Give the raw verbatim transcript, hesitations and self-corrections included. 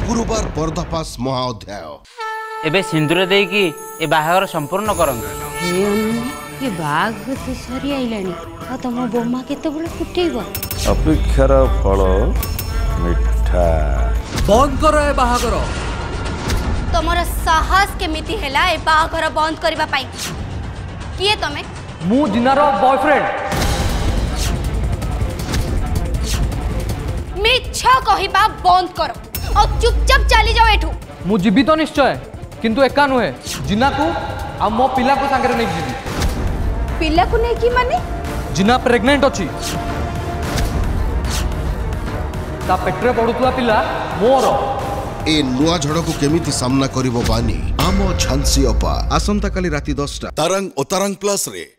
गुरुवार पर्दाफाश महाअध्याय एबे सिंदूर देकी ए बाहागर संपूर्ण करंग हे अनन्या ये बाघ तो सरी आइलानी आ तम बोमा केतेबेले फुटेइबो अपेक्षार फल मिठा बंद करो ए बाहागर तमर साहस केमिति हैला ए बाहागर बंद करबा पाई किए तमे मु जिनारो बॉयफ्रेंड मिछ कहिबा बंद करो और चुपचाप चली जाओ एठू मु जीवित तो निश्चय किंतु एका नुहे जिना को आ मो पिला को संगे नहीं जीवी पिला को नहीं की माने जिना प्रेग्नेंट अछि ता पेटरे पडुतला पिला मोर ए नुआ झड़ को केमिति सामना करिवो बानी आम झांसी अपा आसंता काली राति दस टा तरंग और तरंग प्लस रे।